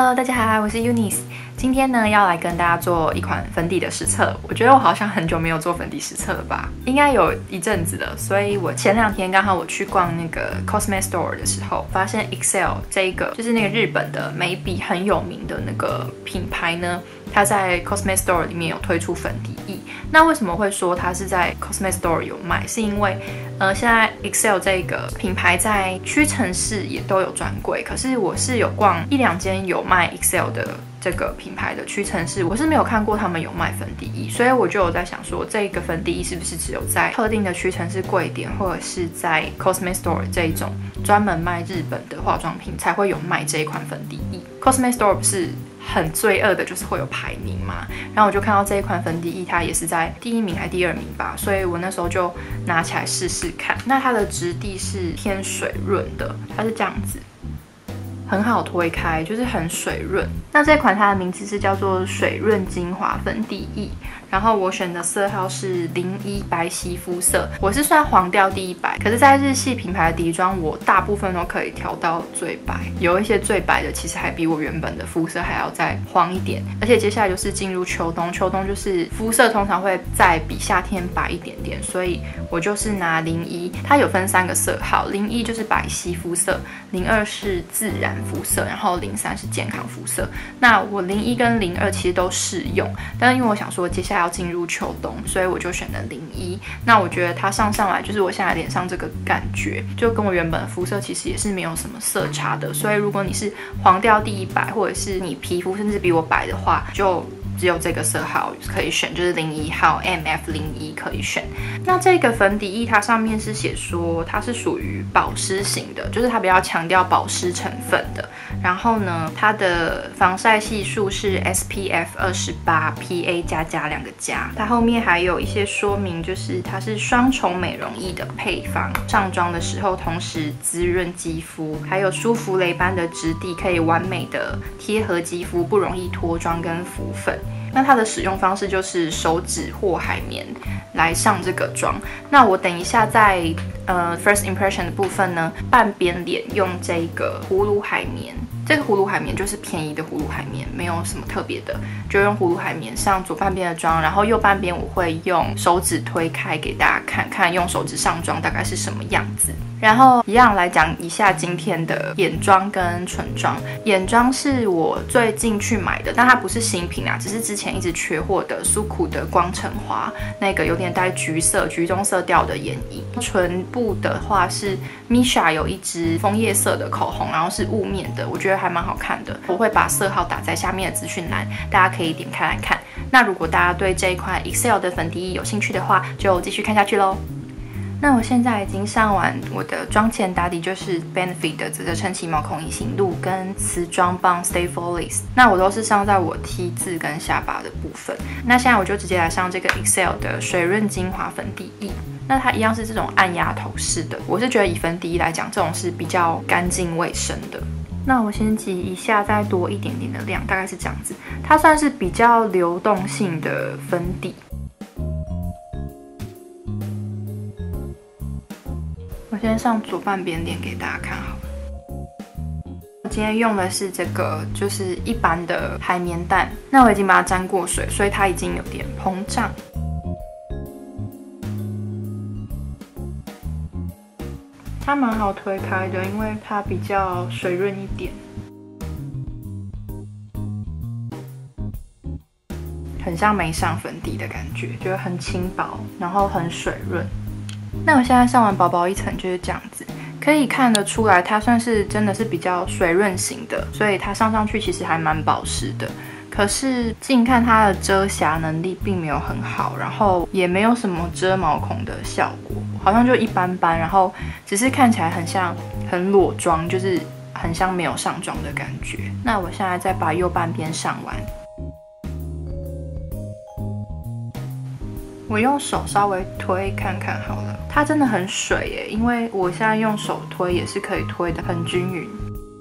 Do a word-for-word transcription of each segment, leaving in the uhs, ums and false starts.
Hello， 大家好，我是 Eunice。今天呢，要来跟大家做一款粉底的实测。我觉得我好像很久没有做粉底实测了吧，应该有一阵子了。所以我前两天刚好我去逛那个 Cosme Store 的时候，发现 Excel 这一个就是那个日本的眉笔很有名的那个品牌呢，它在 Cosme Store 里面有推出粉底液。那为什么会说它是在 Cosme Store 有卖？是因为呃，现在 Excel 这个品牌在屈臣氏也都有专柜，可是我是有逛一两间有卖 Excel 的这个品牌的屈臣氏，我是没有看过他们有卖粉底液，所以我就有在想说，这个粉底液是不是只有在特定的屈臣氏柜点，或者是在 Cosme Store 这一种专门卖日本的化妆品才会有卖这一款粉底液。Cosme Store 不是很罪恶的，就是会有排名嘛，然后我就看到这一款粉底液，它也是在第一名还第二名吧，所以我那时候就拿起来试试看。那它的质地是偏水润的，它是这样子。很好推开，就是很水润。那这款它的名字是叫做水润精华粉底液，然后我选的色号是零一白皙肤色，我是算黄调第一白，可是在日系品牌的底妆，我大部分都可以调到最白，有一些最白的其实还比我原本的肤色还要再黄一点。而且接下来就是进入秋冬，秋冬就是肤色通常会再比夏天白一点点，所以我就是拿零一，它有分三个色号，零一就是白皙肤色，零二是自然肤色，然后零三是健康肤色。那我零一跟零二其实都适用，但是因为我想说接下来要进入秋冬，所以我就选了零一。那我觉得它上上来就是我现在脸上这个感觉，就跟我原本的肤色其实也是没有什么色差的。所以如果你是黄调第一白，或者是你皮肤甚至比我白的话，就只有这个色号可以选，就是零一号 M F 零一可以选。那这个粉底液它上面是写说它是属于保湿型的，就是它比较强调保湿成分的。然后呢，它的防晒系数是 S P F 二十八 P A 加加两个加。它后面还有一些说明，就是它是双重美容液的配方，上妆的时候同时滋润肌肤，还有舒芙蕾般的质地，可以完美的贴合肌肤，不容易脱妆跟浮粉。那它的使用方式就是手指或海绵来上这个妆。那我等一下在呃 first impression 的部分呢，半边脸用这个葫芦海绵。这个葫芦海绵就是便宜的葫芦海绵，没有什么特别的，就用葫芦海绵上左半边的妆，然后右半边我会用手指推开给大家看看，用手指上妆大概是什么样子。然后一样来讲一下今天的眼妆跟唇妆。眼妆是我最近去买的，但它不是新品啊，只是之前一直缺货的苏苦的光橙花，那个有点带橘色、橘棕色调的眼影。唇部的话是 Misha 有一支枫叶色的口红，然后是雾面的，我觉得还蛮好看的。我会把色号打在下面的资讯栏，大家可以点开来看。那如果大家对这一款 Excel 的粉底液有兴趣的话，就继续看下去咯。那我现在已经上完我的妆前打底，就是 Benefit 的泽泽撑起毛孔隐形露跟瓷妆棒 Stay Flawless， 那我都是上在我 T 字跟下巴的部分。那现在我就直接来上这个 Excel 的水润精华粉底液。那它一样是这种按压头式的，我是觉得以粉底液来讲，这种是比较干净卫生的。那我先挤一下，再多一点点的量，大概是这样子。它算是比较流动性的粉底。我先上左半边脸给大家看好了。我今天用的是这个，就是一般的海绵蛋。那我已经把它沾过水，所以它已经有点膨胀。它蛮好推开的，因为它比较水润一点，很像没上粉底的感觉，觉得很轻薄，然后很水润。那我现在上完薄薄一层就是这样子，可以看得出来它算是真的是比较水润型的，所以它上上去其实还蛮保湿的。可是近看它的遮瑕能力并没有很好，然后也没有什么遮毛孔的效果，好像就一般般，然后只是看起来很像很裸妆，就是很像没有上妆的感觉。那我现在再把右半边上完。我用手稍微推看看好了，它真的很水耶，因为我现在用手推也是可以推的很均匀。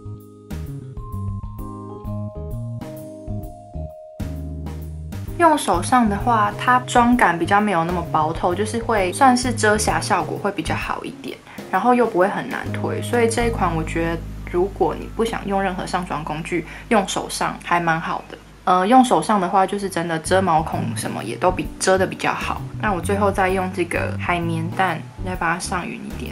用手上的话，它妆感比较没有那么薄透，就是会算是遮瑕效果会比较好一点，然后又不会很难推，所以这一款我觉得如果你不想用任何上妆工具，用手上还蛮好的。呃，用手上的话，就是真的遮毛孔什么也都比遮的比较好。那我最后再用这个海绵蛋来把它上匀一点。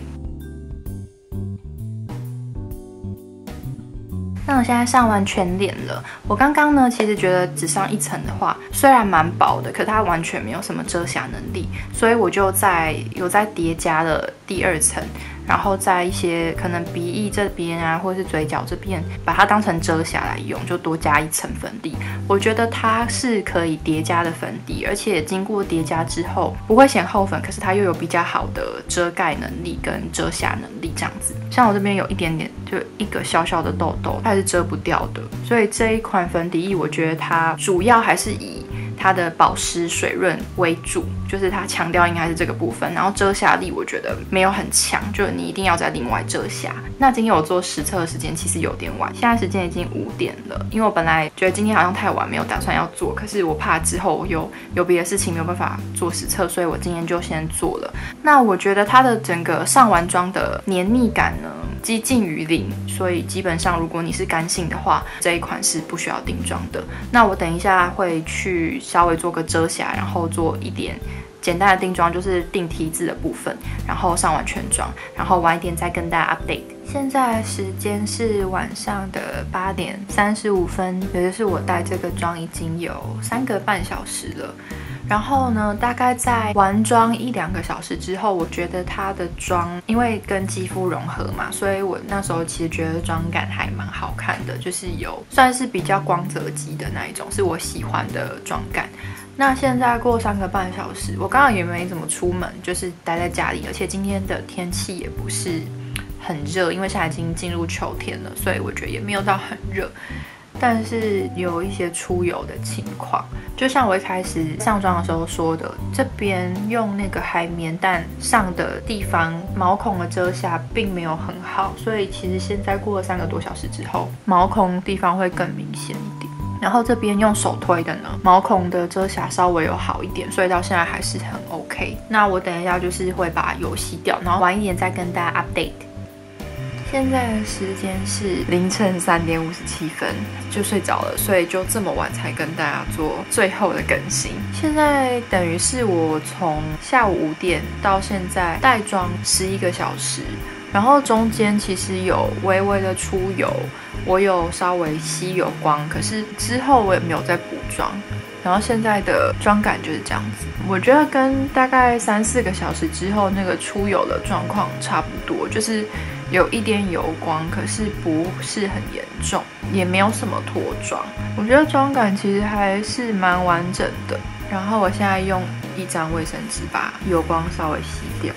那我现在上完全脸了，我刚刚呢其实觉得只上一层的话，虽然蛮薄的，可它完全没有什么遮瑕能力，所以我就在有在叠加了第二层，然后在一些可能鼻翼这边啊，或者是嘴角这边，把它当成遮瑕来用，就多加一层粉底。我觉得它是可以叠加的粉底，而且经过叠加之后不会显厚粉，可是它又有比较好的遮盖能力跟遮瑕能力这样子。像我这边有一点点，就一个小小的痘痘，它是遮不掉的。所以这一款粉底液，我觉得它主要还是以它的保湿水润为主，就是它强调应该是这个部分，然后遮瑕力我觉得没有很强，就是你一定要再另外遮瑕。那今天我做实测的时间其实有点晚，现在时间已经五点了，因为我本来觉得今天好像太晚，没有打算要做，可是我怕之后有有别的事情没有办法做实测，所以我今天就先做了。那我觉得它的整个上完妆的黏腻感呢，几近于零，所以基本上如果你是干性的话，这一款是不需要定妆的。那我等一下会去稍微做个遮瑕，然后做一点简单的定妆，就是定 T 字的部分，然后上完全妆，然后晚一点再跟大家 update。现在时间是晚上的八点三十五分，也就是我带这个妆已经有三个半小时了。然后呢，大概在完妆一两个小时之后，我觉得它的妆因为跟肌肤融合嘛，所以我那时候其实觉得妆感还蛮好看的，就是有算是比较光泽肌的那一种，是我喜欢的妆感。那现在过三个半小时，我刚刚也没怎么出门，就是待在家里，而且今天的天气也不是很热，因为现在已经进入秋天了，所以我觉得也没有到很热。但是有一些出油的情况，就像我一开始上妆的时候说的，这边用那个海绵蛋上的地方毛孔的遮瑕并没有很好，所以其实现在过了三个多小时之后，毛孔地方会更明显一点。然后这边用手推的呢，毛孔的遮瑕稍微有好一点，所以到现在还是很 OK。那我等一下就是会把油洗掉，然后晚一点再跟大家 update。现在的时间是凌晨三点五十七分，就睡着了，所以就这么晚才跟大家做最后的更新。现在等于是我从下午五点到现在带妆十一个小时，然后中间其实有微微的出油，我有稍微吸油光，可是之后我也没有再补妆。然后现在的妆感就是这样子，我觉得跟大概三四个小时之后那个出油的状况差不多，就是有一点油光，可是不是很严重，也没有什么脱妆。我觉得妆感其实还是蛮完整的。然后我现在用一张卫生纸把油光稍微吸掉。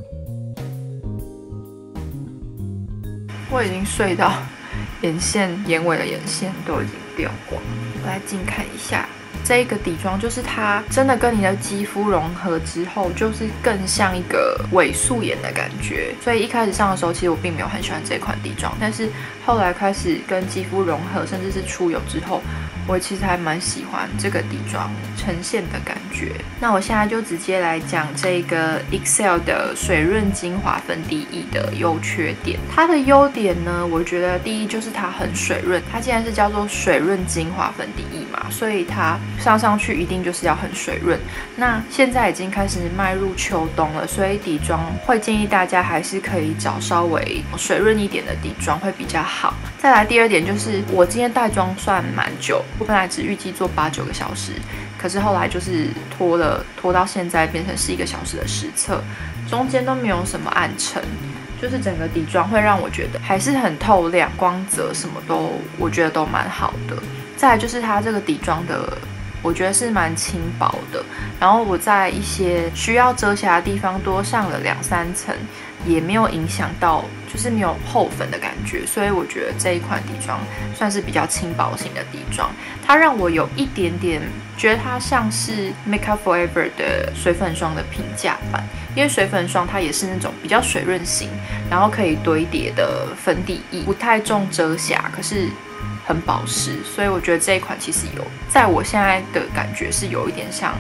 我已经睡到眼线、眼尾的眼线都已经掉光。我来近看一下。这个底妆就是它真的跟你的肌肤融合之后，就是更像一个伪素颜的感觉。所以一开始上的时候，其实我并没有很喜欢这款底妆，但是后来开始跟肌肤融合，甚至是出油之后，我其实还蛮喜欢这个底妆呈现的感觉。那我现在就直接来讲这个 E X C E L 的水润精华粉底液的优缺点。它的优点呢，我觉得第一就是它很水润，它既然是叫做水润精华粉底液嘛，所以它上上去一定就是要很水润。那现在已经开始迈入秋冬了，所以底妆会建议大家还是可以找稍微水润一点的底妆会比较好。再来第二点就是我今天带妆算蛮久，我本来只预计做八九个小时，可是后来就是拖了拖到现在变成十一个小时的实测，中间都没有什么暗沉，就是整个底妆会让我觉得还是很透亮，光泽什么都我觉得都蛮好的。再来就是它这个底妆的我觉得是蛮轻薄的，然后我在一些需要遮瑕的地方多上了两三层，也没有影响到，就是没有厚粉的感觉，所以我觉得这一款底妆算是比较轻薄型的底妆。它让我有一点点觉得它像是 Make Up For Ever 的水粉霜的平价版，因为水粉霜它也是那种比较水润型，然后可以堆叠的粉底液，不太重遮瑕，可是很保湿，所以我觉得这一款其实有，在我现在的感觉是有一点像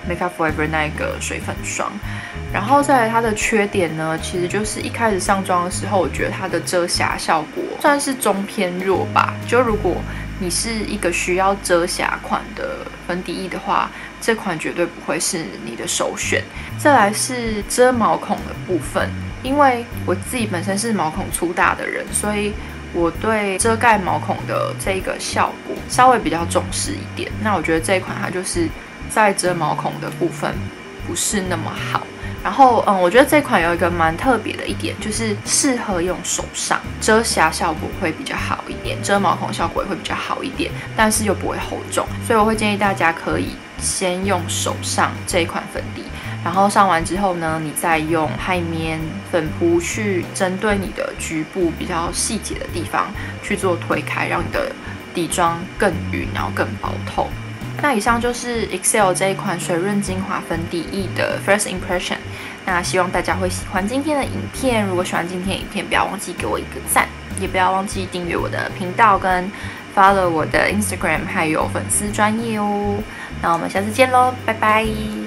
Make Up For Ever 那个水粉霜。然后再来它的缺点呢，其实就是一开始上妆的时候，我觉得它的遮瑕效果算是中偏弱吧。就如果你是一个需要遮瑕款的粉底液的话，这款绝对不会是你的首选。再来是遮毛孔的部分，因为我自己本身是毛孔粗大的人，所以我对遮盖毛孔的这个效果稍微比较重视一点。那我觉得这一款它就是在遮毛孔的部分不是那么好。然后，嗯，我觉得这款有一个蛮特别的一点，就是适合用手上，遮瑕效果会比较好一点，遮毛孔效果也会比较好一点，但是又不会厚重，所以我会建议大家可以先用手上这一款粉底，然后上完之后呢，你再用海绵粉扑去针对你的局部比较细节的地方去做推开，让你的底妆更匀，然后更薄透。那以上就是 E X C E L 这一款水润精华粉底液的 First Impression。那希望大家会喜欢今天的影片。如果喜欢今天的影片，不要忘记给我一个赞，也不要忘记订阅我的频道跟 follow 我的 Instagram 还有粉丝专页哦。那我们下次见喽，拜拜。